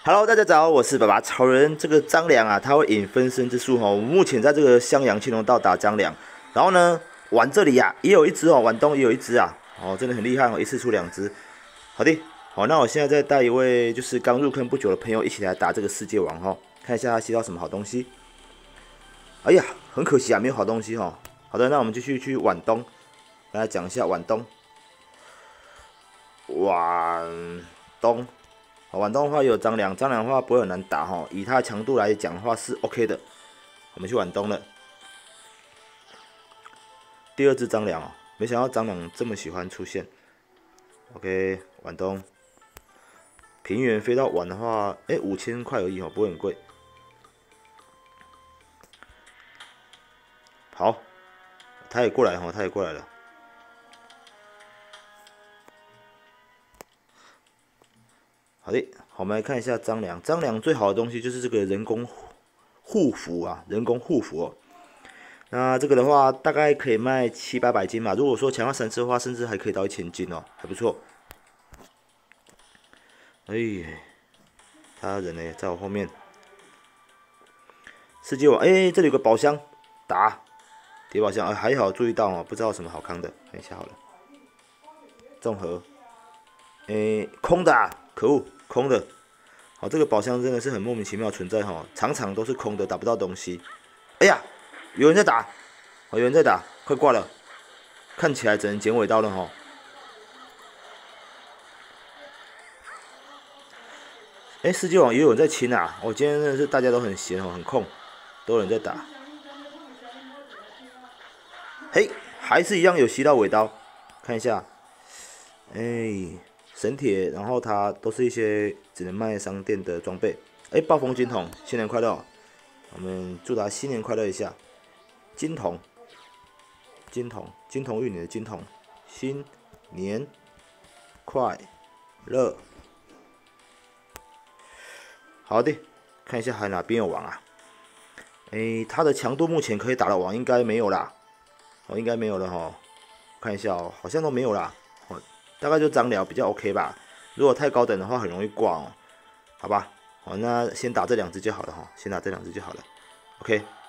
Hello，大家早，我是爸爸超人。这个张良啊，他会引分身之术哦。我们目前在这个襄阳青龙道打张良，然后呢，碗这里啊也有一只哦，碗东也有一只啊，哦，真的很厉害哦，一次出两只。好的，好，那我现在再带一位就是刚入坑不久的朋友一起来打这个世界王哈、哦，看一下他吸到什么好东西。哎呀，很可惜啊，没有好东西哈、哦。好的，那我们继续去碗东，跟大家讲一下碗东。碗东。晚东的话也有张良，张良的话不会很难打哈，以他的强度来讲的话是 OK 的。我们去晚东了，第二只张良哦，没想到张良这么喜欢出现。OK， 晚东，平原飞到晚的话，5000块而已哦，不会很贵。好，他也过来哈，他也过来了。好的，好，我们来看一下张良。张良最好的东西就是这个人工护符啊，人工护符哦。那这个的话，大概可以卖700-800斤吧。如果说强化3次的话，甚至还可以到1000斤哦，还不错。哎，他人呢，在我后面。世界王，这里有个宝箱，打铁宝箱，还好注意到哦，不知道有什么好康的，看一下好了。综合，空的啊，可恶，空的。好，这个宝箱真的是很莫名其妙存在哈，常常都是空的，打不到东西。哎呀，有人在打，有人在打，快挂了，看起来只能剪尾刀了哈。世界网也有人在清啊！我今天真的是大家都很闲哦，很空，都有人在打。嘿，还是一样有吸到尾刀，看一下，神铁，然后它都是一些只能卖商店的装备。暴风金童，新年快乐、哦！我们祝他新年快乐一下。金童，金童，金童玉女的金童，新年快乐！好的，看一下还哪边有王啊？他的强度目前可以打的王应该没有啦，哦，应该没有了哈。看一下哦，好像都没有啦。哦，大概就张辽比较 OK 吧。如果太高等的话，很容易挂哦。好吧，好，那先打这2只就好了哈，先打这2只就好了。OK。